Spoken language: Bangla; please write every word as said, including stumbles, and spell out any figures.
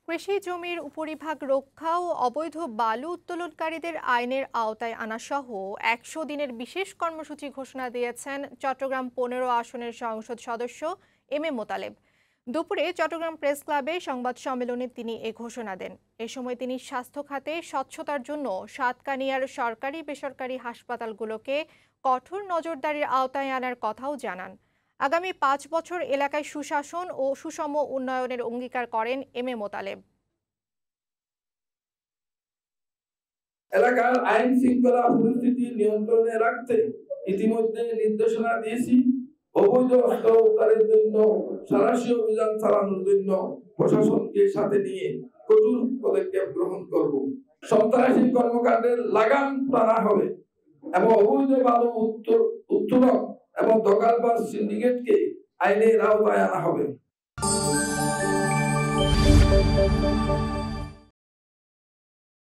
কৃষি জমির উপরিভাগ রক্ষা ও অবৈধ বালু উত্তোলনকারীদের আইনের আওতায় আনা সহ একশো দিনের বিশেষ কর্মসূচি ঘোষণা দিয়েছেন চট্টগ্রাম পনেরো আসনের সংসদ সদস্য এম এ মোতালেব। দুপুরে চট্টগ্রাম প্রেস ক্লাবে সংবাদ সম্মেলনে তিনি এ ঘোষণা দেন। এ সময় তিনি স্বাস্থ্য খাতে স্বচ্ছতার জন্য সাতকানিয়ার সরকারি বেসরকারি হাসপাতালগুলোকে কঠোর নজরদারির আওতায় আনার কথাও জানান। আগামী পাঁচ বছর এলাকায় সুশাসন ও সুষম উন্নয়নের অঙ্গীকার করেন এম এ মোতালেব। এলাকার আইন শৃঙ্খলা পরিস্থিতি নিয়ন্ত্রণে রাখতে ইতিমধ্যে নির্দেশনা দিয়েছি। অবৈধ অস্ত্র উদ্ধারের জন্য সাঁড়াশি অভিযান চালানোর জন্য প্রশাসনকে সাথে নিয়ে কঠোর পদক্ষেপ গ্রহণ করব। সন্ত্রাসী কর্মকাণ্ডের লাগাম টানা হবে এবং অবৈধ বালু উত্তোলন এবং দখলবাজ সিন্ডিকেটকে আইনের আওতায় আনা হবে।